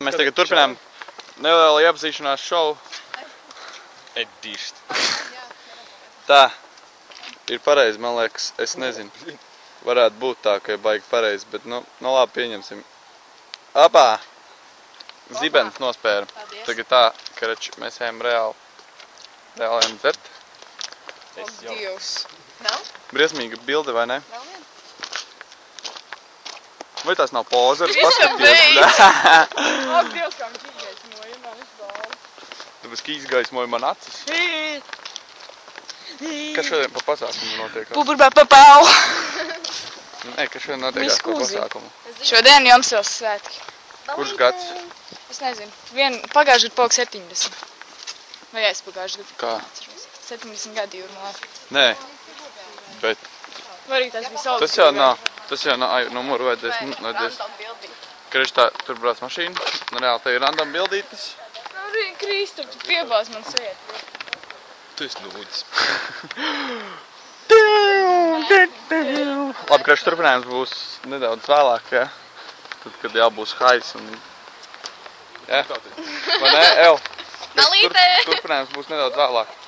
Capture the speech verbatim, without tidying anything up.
Mēs tagad turpinām nelielu iepazīšanās šovu. Edīšt. Tā, ir pareizi, man liekas, es nezinu. Varētu būt tā, ka ir baigi pareizi, bet nu, nu labi, pieņemsim. Apā! Zibens nospēra. Tagad tā, ka reči, mēs ejam reāli, reāli ejam dzert. O, Dievs. Nav? Briesmīga bilde, vai ne? Vēl vien? Vai tās nav pozeras? Krista, beidz! Ak, Dievs, kā viņš izgaismoja man uz balvu. Tāpēc, ka izgaismoja man acis. Kas šodien pa pasākumu notiekās? Puburbā papau! Nē, kas šodien notiekās pa pasākumu? Šodien Jomsils svētki. Kurš gads? Es nezinu. Vien pagājuši gadu palika septiņdesmit. Vai aizpagājuši gadu? Kā? septiņdesmit gadi jūrmā. Nē. Bet Vai arī tas bija saules? tas jau nav, tas jau nav ai, numuru vajadzēs, vajadzēs. Kriš tā, tur brauc mašīna. Nu reāli, te ir random bildītas. Arī Krista, tu piebāz man sviet. Tu esi nūdis. Labi, Kriš, turpinājums būs nedaudz vēlāk, ja? Tad, kad jau būs hais un... Ja? Vai ne, Ev? Malīte! Turpinājums būs nedaudz vēlāk.